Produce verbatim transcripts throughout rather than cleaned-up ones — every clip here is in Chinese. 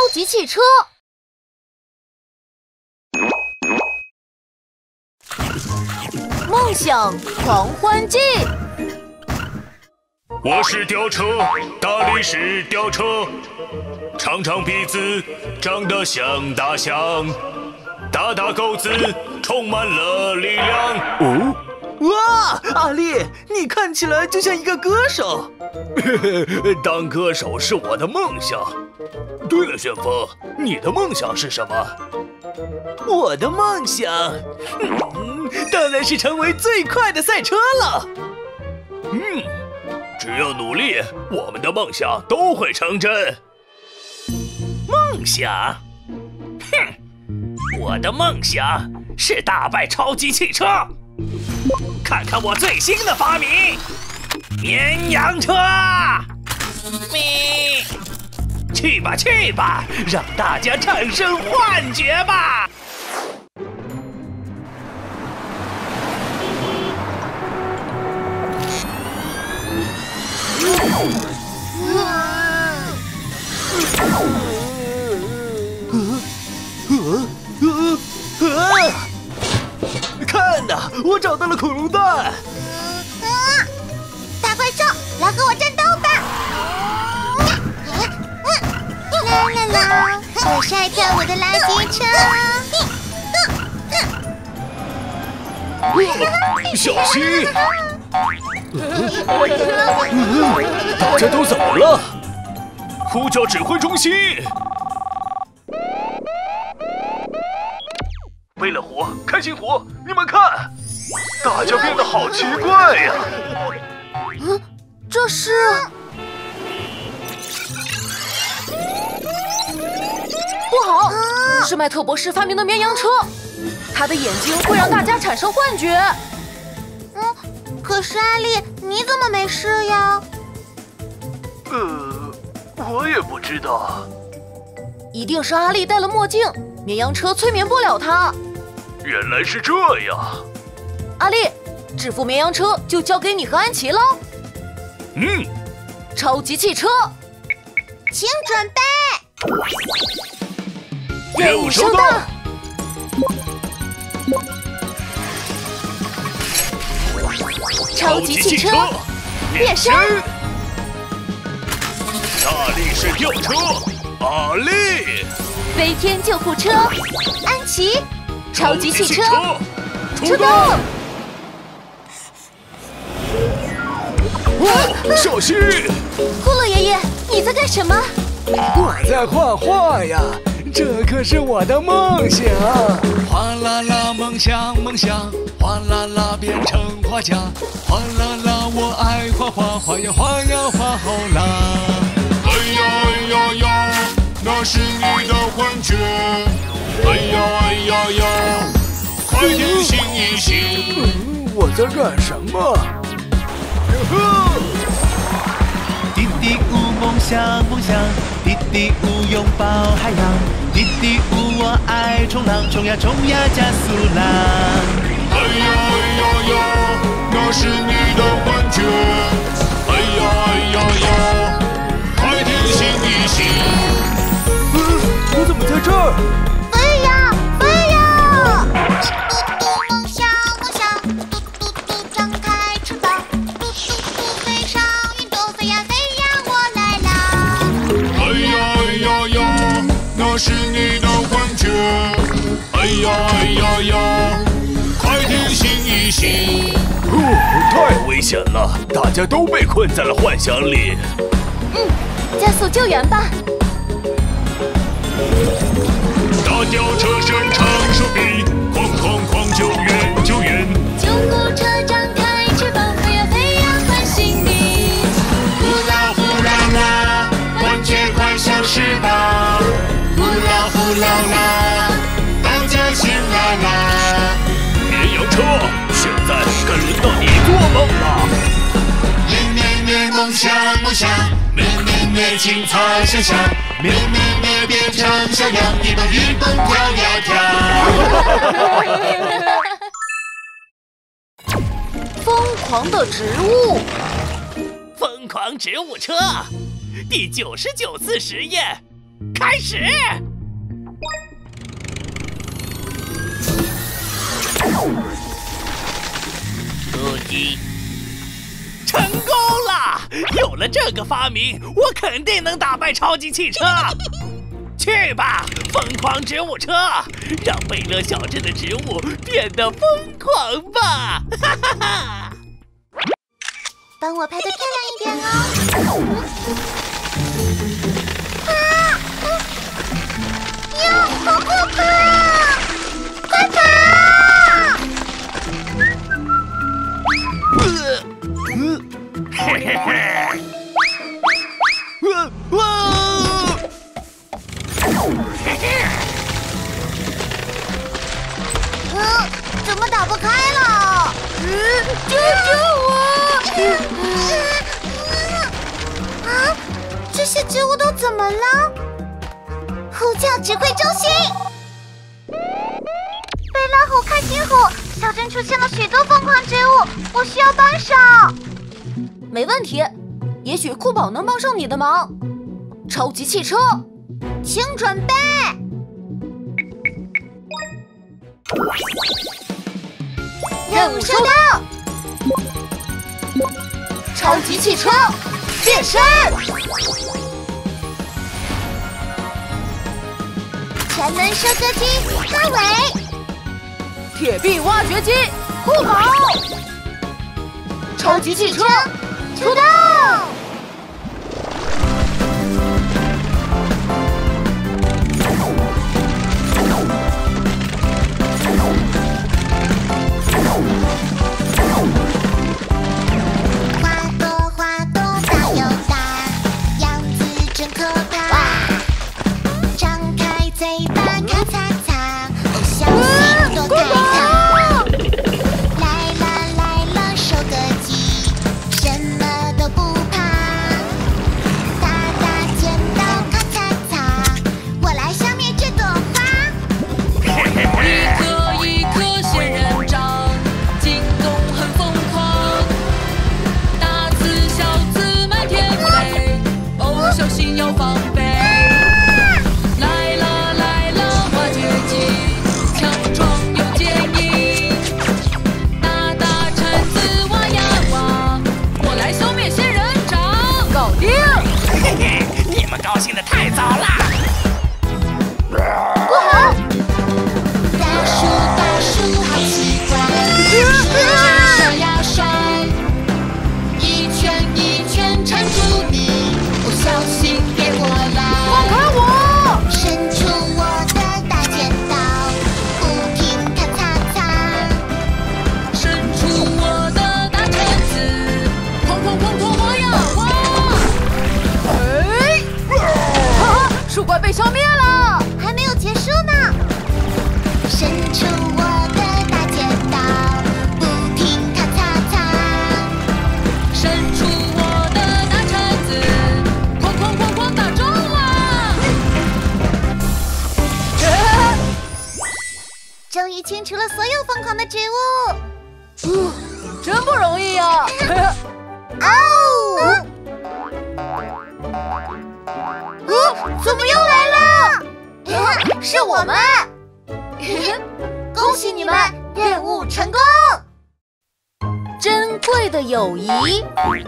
级汽车。梦想狂欢季。 我是吊车，大力士吊车，长长鼻子长得像大象，大大狗子充满了力量。 哦，哇，阿丽，你看起来就像一个歌手。 当歌手是我的梦想。对了，旋风，你的梦想是什么？ 我的梦想，嗯，当然是成为最快的赛车了。 嗯，只要努力，我们的梦想都会成真。 梦想？哼，我的梦想是打败超级汽车。看看我最新的发明——绵羊车！咪，去吧去吧，让大家产生幻觉吧！看呐，我找到了恐龙蛋！ 啊！大怪兽，来和我战斗吧！啦啦啦，我是爱跳舞的垃圾车。 小心！大家都怎么了？呼叫指挥中心！为了火，开心火！你们看，大家变得好奇怪呀！ 嗯，这是……不好，是麦特博士发明的绵羊车，他的眼睛会让大家产生幻觉。 嗯，可是阿丽，你怎么没事呀？ 呃，我也不知道。 一定是阿丽戴了墨镜，绵羊车催眠不了他。 原来是这样。 阿丽，制服绵羊车就交给你和安琪了。 嗯， 超级汽车， 请准备。 任务收到。超级汽车变身。 大力士吊车，阿丽。 飞天救护车，安琪。超级汽车出动！哦，小心！ 骷髅爷爷，你在干什么？ 我在画画呀，这可是我的梦想。哗啦啦，梦想梦想，哗啦啦变成画家，哗啦啦，我爱画画，画呀画呀画好啦。 哎呀哎呀呀，那是你的幻觉。哎呀哎呀呀，快点醒一醒！ 嗯，我在干什么？ 滴滴呜，梦想梦想，滴滴呜，拥抱海洋，滴滴呜，我爱冲浪，冲呀冲呀加速浪。 哎呀哎呀呀，那是你的幻觉。哎呀哎呀呀，快点醒一醒！ 嗯，我怎么在这儿？ 飞呀飞呀！嘟嘟梦想梦想，嘟嘟嘟张开翅膀，嘟嘟嘟飞上云朵，飞呀飞呀我来啦！ 哎呀哎呀呀，那是你的幻觉。哎呀哎呀呀，快点醒一醒！哦，太危险了，大家都被困在了幻想里。 嗯，加速救援吧。 大吊车伸长手臂，哐哐哐救援救援！ 救护车张开翅膀，飞呀飞呀唤醒你。 呼啦呼啦啦，幻觉快消失吧！呼啦呼啦啦，大家醒来啦！绵羊车，现在该轮到你做梦了。 咩咩咩，梦想梦想，咩咩咩，青草香香，咩咩咩变成小羊，一蹦一蹦跳呀跳。疯狂的植物， 疯狂植物车，第九十九次实验， 开始。突击，成功了！有了这个发明，我肯定能打败超级汽车。去吧，疯狂植物车，让贝勒小镇的植物变得疯狂吧！哈哈哈！ 帮我拍得漂亮一点哦。啊！呀，好可怕！快跑！ 呃，嗯，嘿嘿嘿，哇哇！嘿嘿， 嗯，怎么打不开了？嗯，救救我！啊，这些植物都怎么了？呼叫指挥中心！贝拉虎开心虎，小镇出现了许多疯狂植物，我需要帮手。 没问题，也许酷宝能帮上你的忙。超级汽车， 请准备。 任务收到。超级汽车变身， 全能收割机阿伟， 铁臂挖掘机酷宝，超级汽车出动！ 花朵花朵大又大，样子真可怕。张开嘴巴咔嚓嚓，哦，小心躲开它。来啦来啦，收割机，什么都不怕。大大剪刀咔嚓嚓，我来消灭这朵花。 一颗一颗仙人掌，进攻很疯狂，大刺小刺满天飞，哦，小心要防备。来啦来啦，挖掘机，强壮又坚硬，大大铲子挖呀挖，我来消灭仙人掌， 搞定！ 嘿嘿，你们高兴的太早了。 不好！大树大树好奇怪，甩呀甩，一圈一圈缠住你，不小心别过来。 放开我！ 伸出我的大剪刀，不停咔嚓嚓。 伸出我的大铲子，哐哐哐哐挖呀挖。 哎，哈哈，树怪被消灭了！ 还没有结束呢。伸出我的大剪刀，不停咔嚓嚓。 伸出我的大铲子，哐哐哐哐打中啊！ 终于清除了所有疯狂的植物。 真不容易呀！ 哦！嗯，怎么又来了？是我们！恭喜你们，任务成功！ 珍贵的友谊。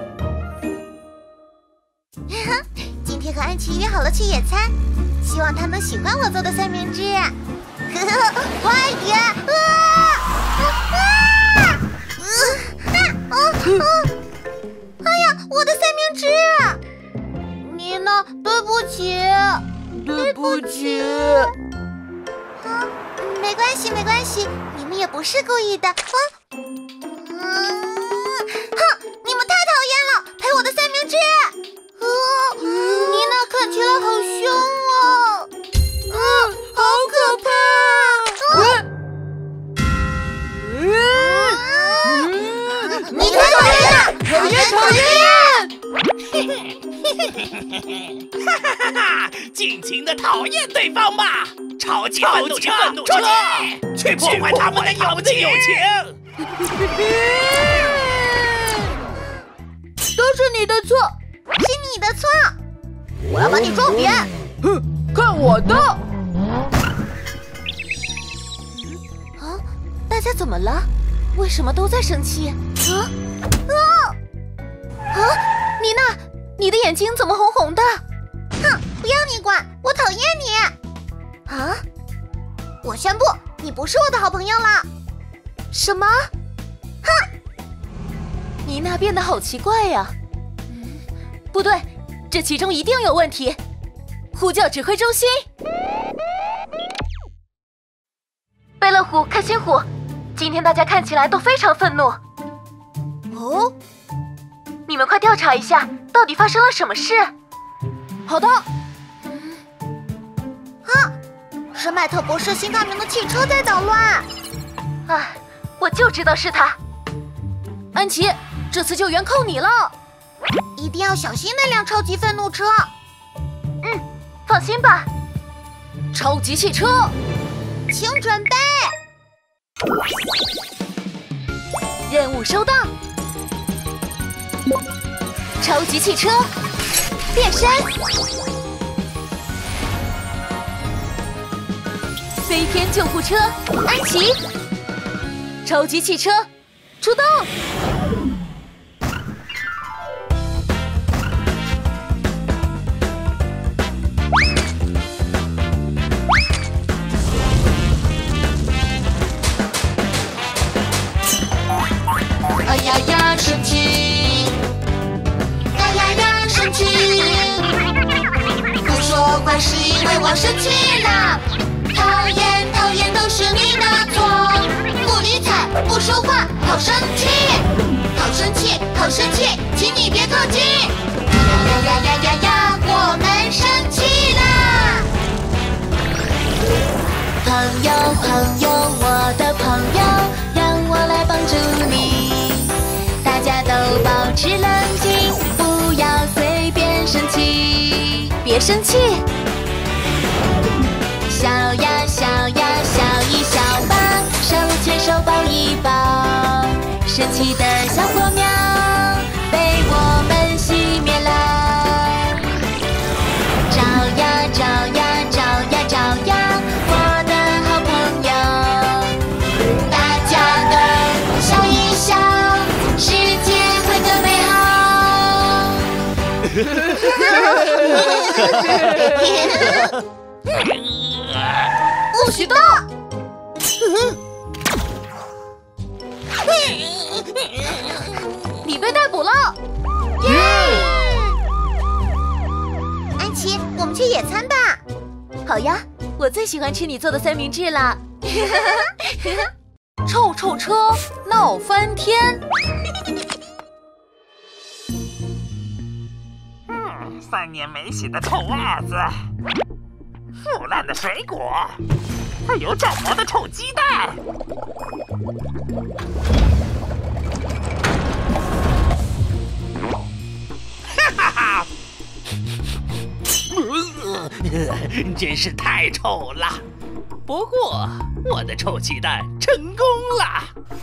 今天和安琪约好了去野餐，希望他能喜欢我做的三明治。快点！啊啊！啊啊！哎呀，我的三明治！你呢？对不起， 对不起。 啊，没关系，没关系，你们也不是故意的。啊，嗯，哼，你们太讨厌了，赔我的三明治！啊，妮娜看起来好凶哦，啊，好可怕！啊，你太讨厌了，讨厌讨厌！ 哈哈哈哈！尽情的讨厌对方吧！超级愤怒车，愤怒车，去破坏他们的友情！ 都是你的错， 是你的错， 我要把你撞扁！ 哼， 看我的！ 啊，大家怎么了？为什么都在生气？啊啊啊！妮娜，你的眼睛怎么红红的？哼，不要你管，我讨厌你！啊！我宣布，你不是我的好朋友了。什么？哼！ 妮娜变得好奇怪呀。嗯，不对，这其中一定有问题。呼叫指挥中心。贝乐虎、开心虎，今天大家看起来都非常愤怒。 哦， 你们快调查一下，到底发生了什么事？好的。 啊，是麦特博士新发明的汽车在捣乱。 唉，我就知道是他。安琪，这次救援靠你了。 一定要小心那辆超级愤怒车。 嗯，放心吧。超级汽车， 请准备。 任务收到。超级汽车变身，飞天救护车安琪，超级汽车出动。 哎呀呀，生气！哎呀呀，生气！不说话是因为我生气了。讨厌，讨厌，都是你的错。不理睬，不说话，好生气！好生气，好生气，请你别靠近！呀呀呀呀呀呀，我们生气啦！朋友，朋友，我的朋友，让我来帮助你。大家都保持冷静，不要随便生气。 别生气， 笑呀笑呀笑一笑吧，手牵手抱一抱。生气的小火苗被我们熄灭了。照呀照呀照呀照呀，我的好朋友，大家都笑一笑，世界会更美好。不许动！ 你被逮捕了。 耶！安琪，我们去野餐吧。 好呀，我最喜欢吃你做的三明治了。臭臭车闹翻天。 嗯，三年没洗的臭袜子，腐烂的水果，还有长毛的臭鸡蛋。哈哈哈！真是太臭了。不过我的臭鸡蛋成功了。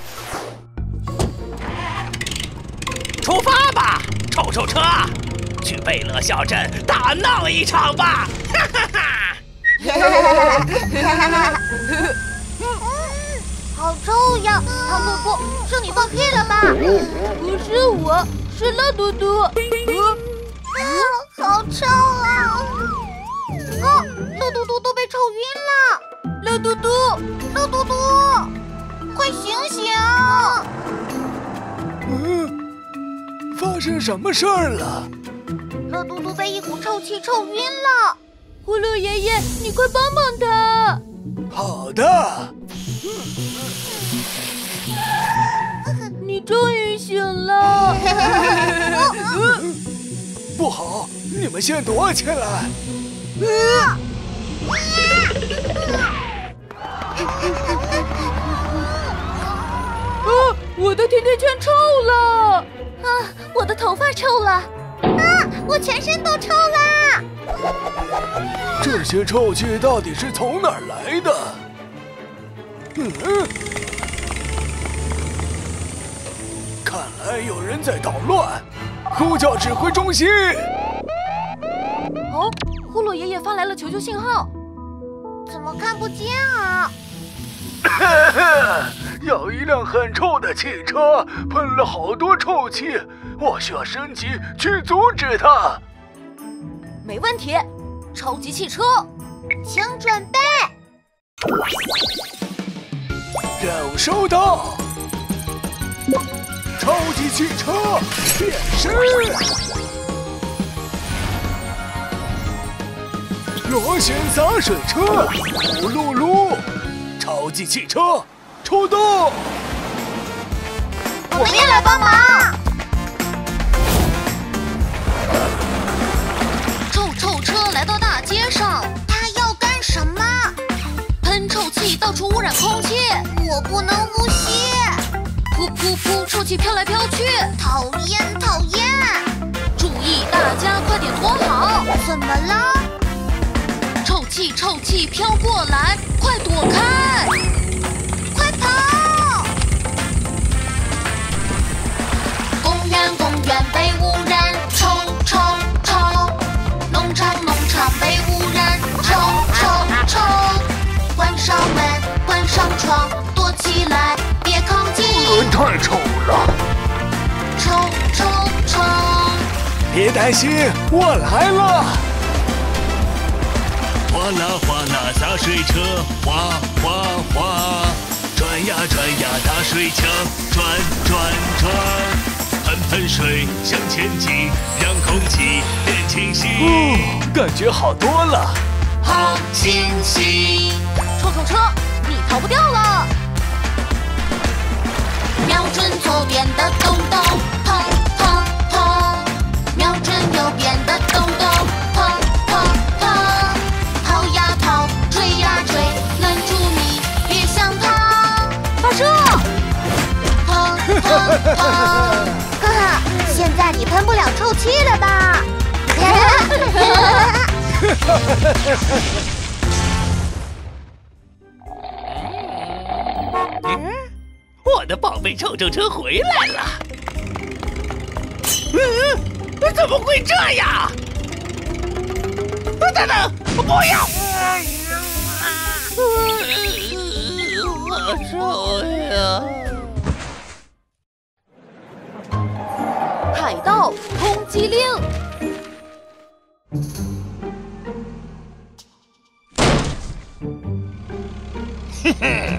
出发吧，臭臭车！去贝乐小镇大闹一场吧！哈哈哈！ 好臭呀！汤嘟嘟，是你放屁了吧？ 不是我，是乐嘟嘟。 啊，好臭啊！啊，乐嘟嘟都被臭晕了。 乐嘟嘟， 乐嘟嘟，快醒醒！ 嗯，发生什么事儿了？ 乐嘟嘟被一股臭气臭晕了。 葫芦爷爷，你快帮帮他！ 好的。 你终于醒了。 不好，你们先躲起来。 啊！ 啊！我的甜甜圈臭了！啊，我的头发臭了！ 啊，我全身都臭啦！ 这些臭气到底是从哪儿来的？嗯，看来有人在捣乱，呼叫指挥中心。 哦， 呼噜爷爷发来了求救信号， 怎么看不见啊？ 有一辆很臭的汽车，喷了好多臭气，我需要升级去阻止它。 没问题，超级汽车， 请准备。 任务收到。超级汽车变身。螺旋洒水车，咕噜噜。超级汽车出动！ 我们也来帮忙。 臭臭车来到大街上， 它要干什么？ 喷臭气，到处污染空气。 我不能呼吸。 噗噗噗，臭气飘来飘去， 讨厌讨厌！ 注意，大家快点躲好！ 怎么了？ 臭气臭气飘过来，快躲开！ 快跑！公园公园被污染，臭臭臭！农场农场被污染，臭臭臭！关上门，关上窗，躲起来，别靠近！ 太臭了！ 臭臭臭！ 别担心，我来了！ 哗啦哗啦洒水车，哗哗哗，转呀转呀大水枪，转转转，喷喷水向前进，让空气变清新。 哦，感觉好多了， 好清新！ 臭臭车，你逃不掉了！ 瞄准左边的洞洞，砰砰砰！瞄准右边的洞洞，砰砰砰！跑呀跑，追呀追，拦住你，别想逃！ 发射！ 砰砰砰！哈哈，现在你喷不了臭气了吧？ 我的宝贝臭臭车回来了！嗯，怎么会这样？等等，不要！好臭呀！ 海盗通缉令！ 嘿嘿。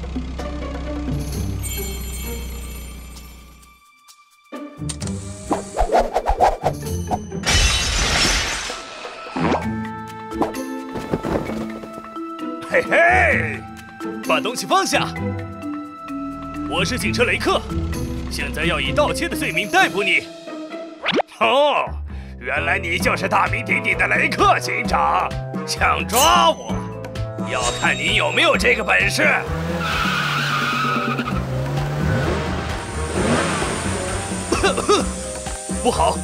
嘿嘿，把东西放下！我是警车雷克，现在要以盗窃的罪名逮捕你。 哦，原来你就是大名鼎鼎的雷克警长，想抓我，要看你有没有这个本事。 不好！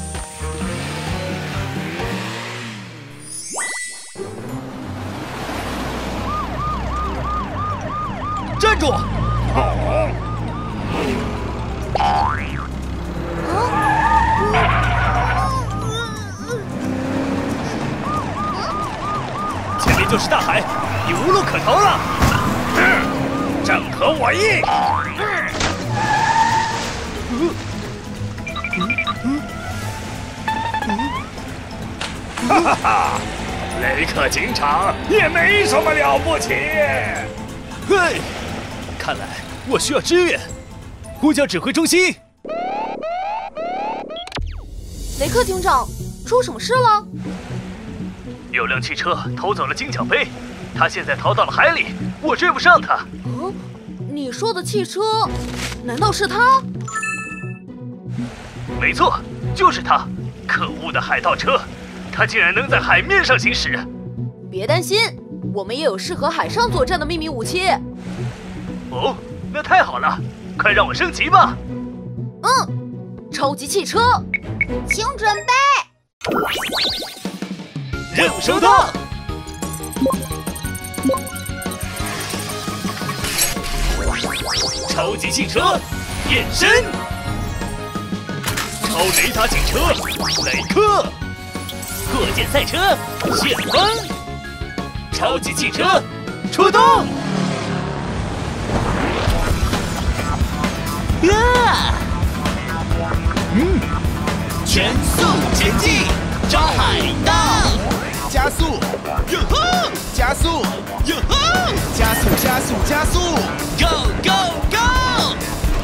站住！前面就是大海，你无路可逃了。 嗯，正合我意。哈哈哈！雷克警长也没什么了不起。 嘿，看来我需要支援，呼叫指挥中心。 雷克警长，出什么事了？ 有辆汽车偷走了金奖杯，他现在逃到了海里，我追不上他。 嗯，你说的汽车，难道是他？ 没错，就是他！可恶的海盗车，他竟然能在海面上行驶！ 别担心，我们也有适合海上作战的秘密武器。 哦，那太好了，快让我升级吧！ 嗯，超级汽车， 请准备。 任务收到。超级汽车变身，超雷达警车雷克，呵， 火箭赛车旋风，超级汽车出动！啊！嗯，全速前进，找海盗！ 加速，哟吼！加速，哟吼！加速，加速，加速 ！Go go go！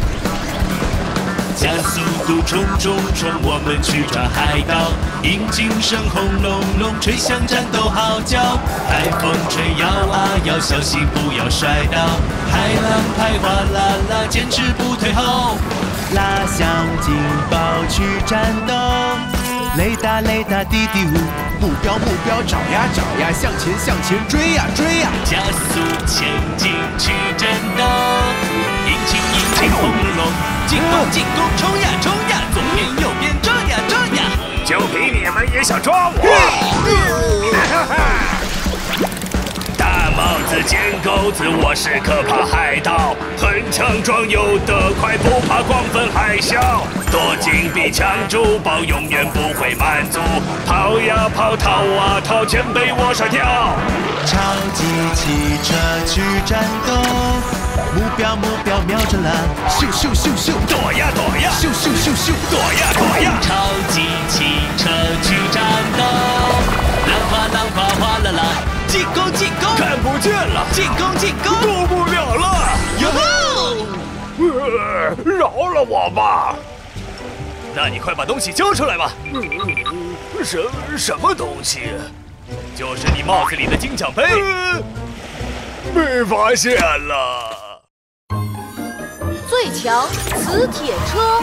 加速度冲冲冲，我们去抓海盗！引擎声轰隆隆，吹响战斗号角。海风吹摇啊摇，小心不要摔倒。海浪拍哗啦啦，坚持不退后。 拉响警报去战斗，雷达雷达滴滴呼，目标目标找呀找呀，向前向前追呀追呀， 加速前进去战斗，引擎引擎轰隆隆，进攻进攻冲呀冲呀，左边右边撞呀撞呀， 就凭你们也想抓我？哈哈！大帽子尖钩子，我是可怕海盗，很强壮游得快，不怕狂风海啸，躲进壁抢珠宝，永远不会满足，跑呀跑，逃啊逃，全被我甩掉。 超级汽车去战斗，目标目标瞄准了，咻咻咻咻， 躲呀躲呀， 咻咻咻咻， 躲呀躲呀， 超级汽车去战斗，浪花浪花哗啦啦。进攻进攻， 看不见了！ 进攻进攻， 动不了了！ 哟吼！ 呃，饶了我吧！ 那你快把东西交出来吧！ 嗯，什什么东西？ 就是你帽子里的金奖杯。 呃、被发现了！ 最强磁铁车！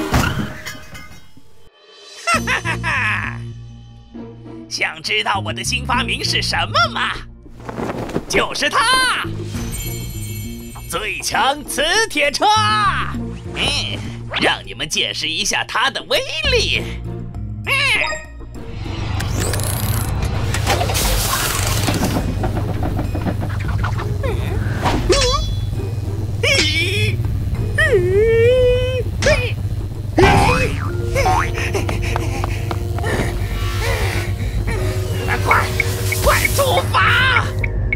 哈哈哈哈！想知道我的新发明是什么吗？就是它，最强磁铁车。嗯，让你们见识一下它的威力。嗯。快，快出发！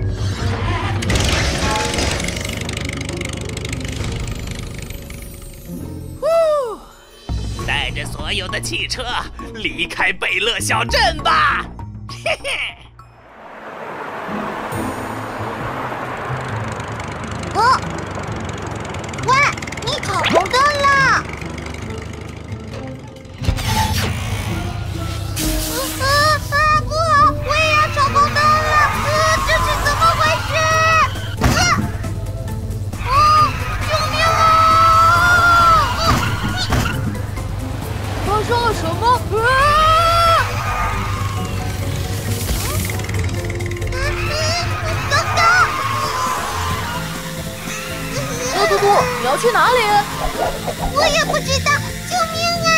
呼，带着所有的汽车离开贝勒小镇吧！嘿嘿。 哦，喂，你闯红灯了！啊啊！不好，我也要闯红灯了！呃，这是怎么回事？啊！啊！救命啊！ 发生了什么？啊！ 哥哥！ 小嘟嘟，你要去哪里？ 我也不知道，救命啊！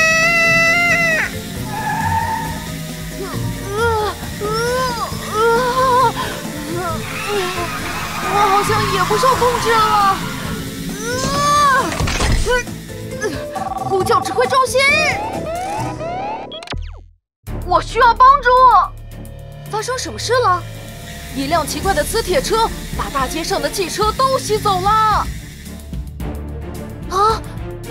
我好像也不受控制了。呼叫指挥中心，我需要帮助。发生什么事了？一辆奇怪的磁铁车把大街上的汽车都吸走了。啊！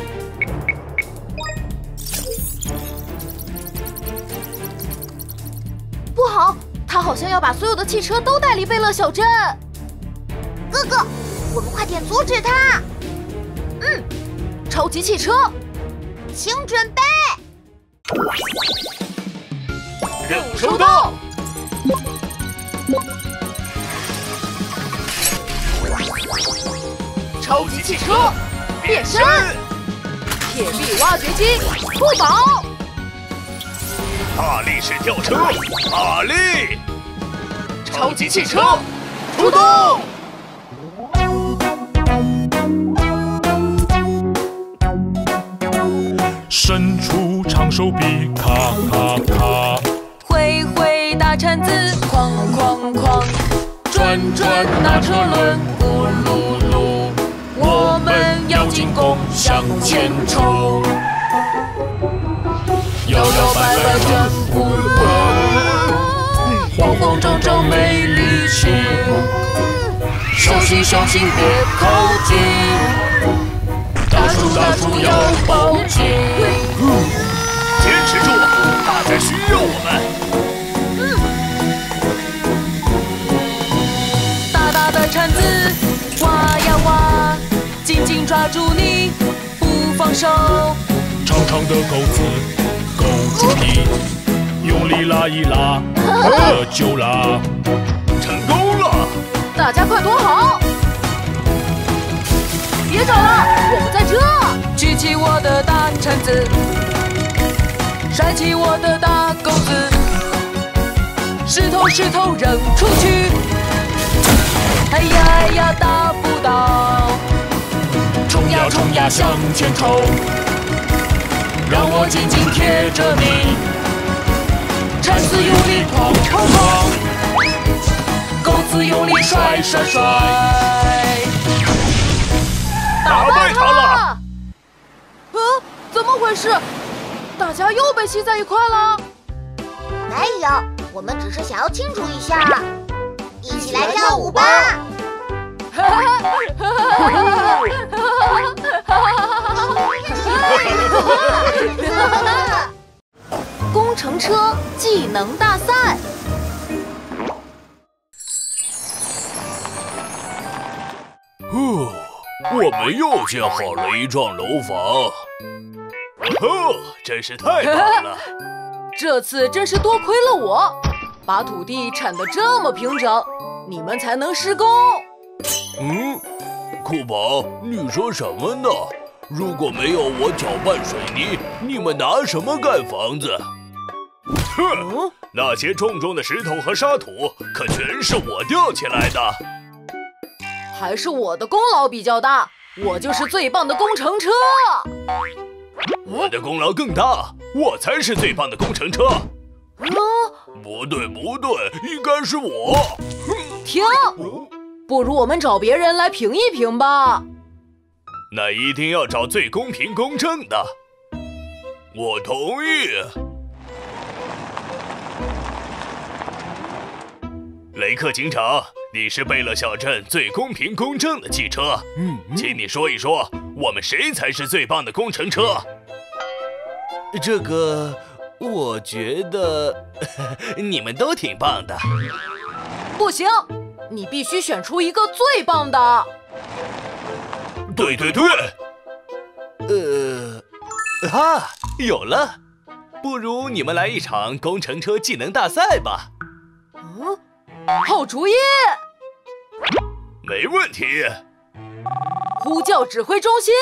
不好，他好像要把所有的汽车都带离贝勒小镇。 哥哥，我们快点阻止他！ 嗯，超级汽车， 请准备。 任务收到。超级汽车变身， 铁臂挖掘机出宝， 大力士吊车，大力！ 超级汽车出动！ 伸出长手臂，咔咔咔； 挥挥大铲子，哐哐哐；转转大车轮，咕噜噜。我们要进攻，向前冲！摇摇摆摆真不稳。 风中中没力气，小心小心别靠近，大树大树要抱紧。 坚持住，大家需要我们。 大大的铲子挖呀挖，紧紧抓住你不放手。 长长的钩子勾住你，用力拉一拉，可就拉。 成功了！ 大家快躲好！别找了，我们在这。 举起我的大铲子，甩起我的大钩子，石头石头扔出去，哎呀哎呀打不到，冲呀冲呀向前冲，让我紧紧贴着你，铲子用力哐哐哐，钩子用力甩甩甩， 打败他了！ 呃，怎么回事？大家又被吸在一块了？ 没有，我们只是想要庆祝一下，一起来跳舞吧！ 工程车技能大赛。 呼，我们又建好了一幢楼房。 哦，真是太棒了！ 这次真是多亏了我，把土地铲得这么平整，你们才能施工。 嗯，酷宝，你说什么呢？如果没有我搅拌水泥，你们拿什么盖房子？ 哼，那些重重的石头和沙土可全是我吊起来的。 还是我的功劳比较大，我就是最棒的工程车。 我的功劳更大，我才是最棒的工程车。 嗯， 不对不对，应该是我。 停，不如我们找别人来评一评吧。 那一定要找最公平公正的。 我同意。 雷克警长，你是贝勒小镇最公平公正的汽车， 嗯，嗯请你说一说，我们谁才是最棒的工程车？ 这个，我觉得你们都挺棒的。 不行，你必须选出一个最棒的。 对对对。 呃，啊，有了，不如你们来一场工程车技能大赛吧。 嗯，好主意。 没问题。 呼叫指挥中心。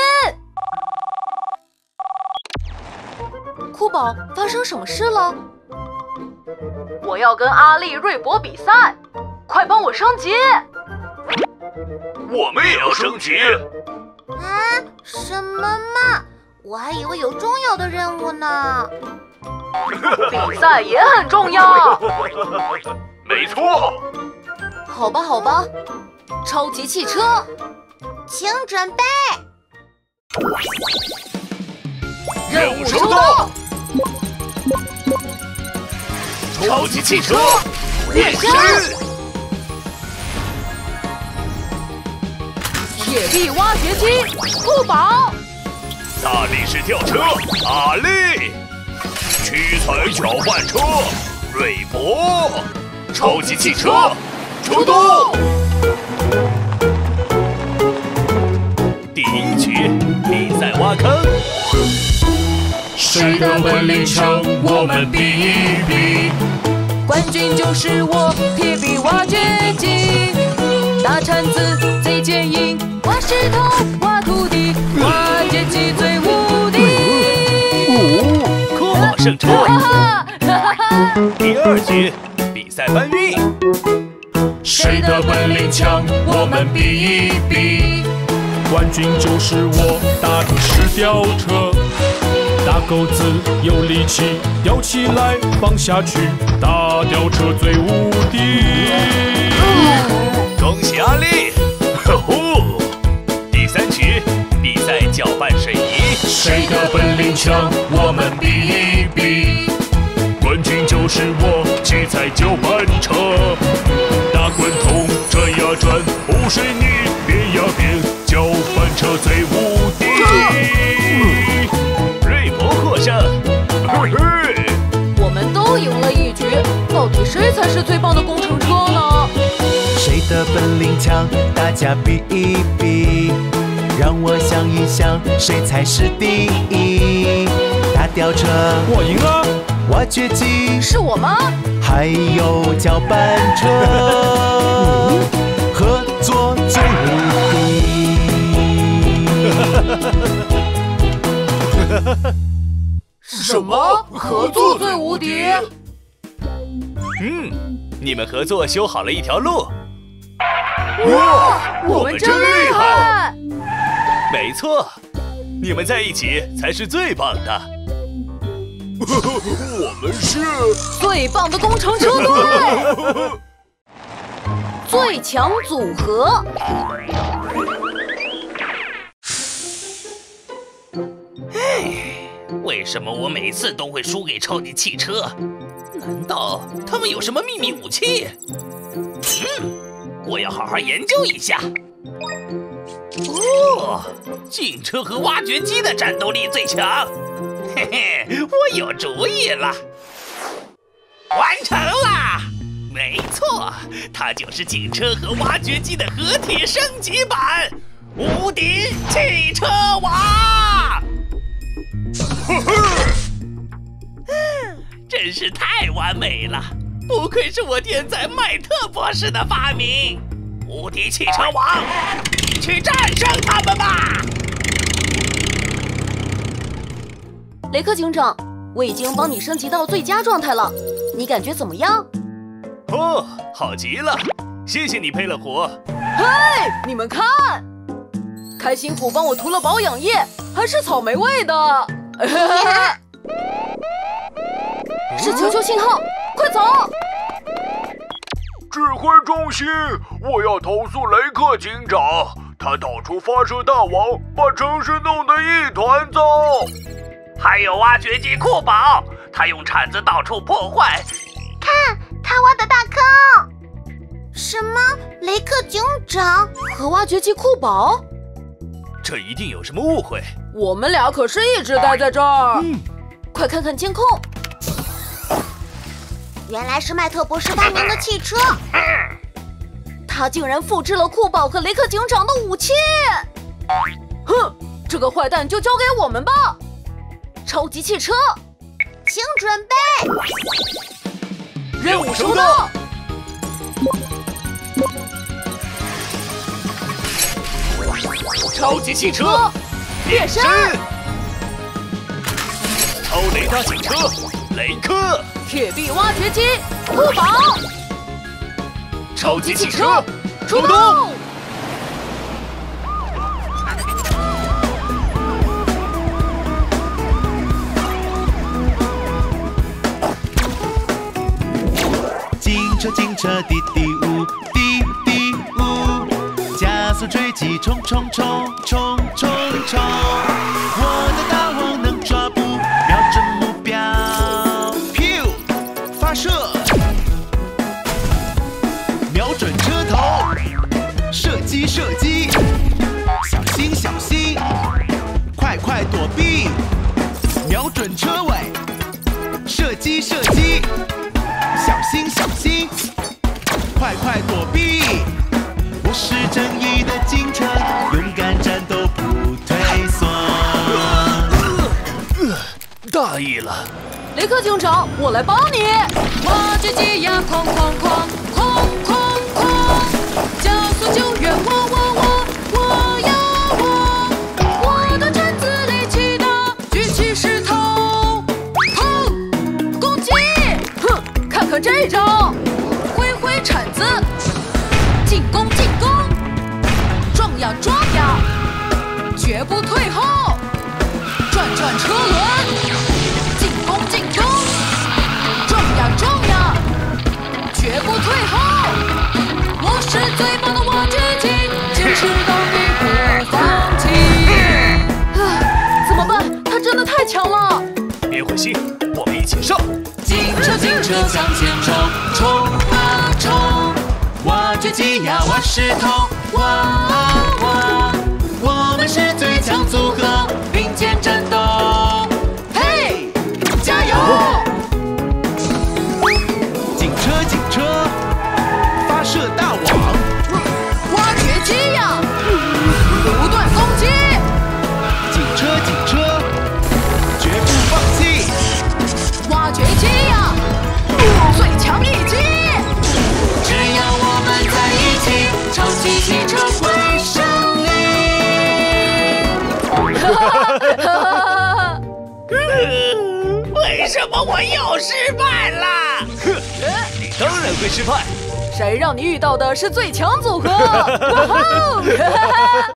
酷宝，发生什么事了？我要跟阿丽、瑞博比赛，快帮我升级！ 我们也要升级。 啊，什么嘛！我还以为有重要的任务呢。 比赛也很重要。 没错。 好吧，好吧，超级汽车， 请准备。 任务收到。 超级汽车变身， 铁臂挖掘机酷宝， 大力士吊车阿力，屈才搅拌车瑞博，超级汽车出动。 第一局比赛挖坑， 谁的本领强，我们比一比。 冠军就是我，铁臂挖掘机，大铲子最坚硬，挖石头挖土地，挖掘机最无敌。 酷宝胜出。第二局比赛搬运， 谁的本领强，我们比一比。冠军就是我，大力士吊车。大钩子有力气，吊起来放下去，大吊车最无敌。 恭喜阿力！呵呼！第三局比赛搅拌水泥， 谁的本领强，我们比一比。冠军就是我，屈才搅拌车。 呀转，不水泥变呀变，搅拌车最无敌。 瑞博获胜，嘿嘿。 我们都赢了一局，到底谁才是最棒的工程车呢？ 谁的本领强？大家比一比，让我想一想，谁才是第一？大吊车， 我赢了。 挖掘机， 是我吗？ 还有搅拌车，合作最无敌。 什么？合作最无敌？ 嗯，你们合作修好了一条路。 哇，我们真厉害！ 没错，你们在一起才是最棒的。 我们是最棒的工程车队，最强组合。 唉，为什么我每次都会输给超级汽车？难道他们有什么秘密武器？嗯，我要好好研究一下。哦，警车和挖掘机的战斗力最强。嘿嘿，我有主意了，完成了！没错，它就是警车和挖掘机的合体升级版——无敌汽车王！真是太完美了，不愧是我天才麦特博士的发明！无敌汽车王，去战胜他们吧！ 雷克警长，我已经帮你升级到最佳状态了，你感觉怎么样？ 哦，好极了，谢谢你配了活。 嘿，你们看，开心果帮我涂了保养液，还是草莓味的。是求救信号，快走！ 指挥中心，我要投诉雷克警长，他到处发射弹网，把城市弄得一团糟。 还有挖掘机库宝，他用铲子到处破坏。 看，他挖的大坑。什么？雷克警长和挖掘机库宝？ 这一定有什么误会。 我们俩可是一直待在这儿。嗯，快看看监控。 原来是麦特博士发明的汽车。 他竟然复制了库宝和雷克警长的武器。哼，这个坏蛋就交给我们吧。超级汽车， 请准备， 任务收到。 超级汽车变身，超雷达警车雷克， 铁臂挖掘机库宝， 超级汽车出动。 警车警车滴滴呜滴滴呜，加速追击冲冲冲冲冲冲，我的大王能抓捕，瞄准目标 ，Pew 发射，瞄准车头，射击射击，小心小心，快快躲避，瞄准车尾，射击射击。小心小心，快快躲避！我是正义的警车，勇敢战斗不退缩。 大意了， 雷克警长，我来帮你！ 挖掘机呀，哐哐哐哐哐哐，加速救援，我我我我呀我，我的铲子力气大，举起石头，砰，攻击！ 哼，看看这招， 挥挥铲子，进攻进攻，撞呀撞呀，绝不退后，转转车轮，进攻进攻，撞呀撞呀，绝不退后。我是最棒的挖掘机，坚持到底不放弃。 唉，怎么办？他真的太强了！ 别灰心，我们一起上！ 警车警车向前冲，冲啊冲！挖掘机呀挖挖石头，挖啊挖，我们是最强组合，并肩战斗。嘿，加油！警车，警车，发射大网， 挖掘机呀，不断攻击。 警车，警车，绝不放弃。 挖掘机呀，最强一击。 只要我们在一起，超级汽车会胜利。 哈哈！ 为什么我又失败了？ 哼，你当然会失败。 谁让你遇到的是最强组合？哇吼！哈哈哈！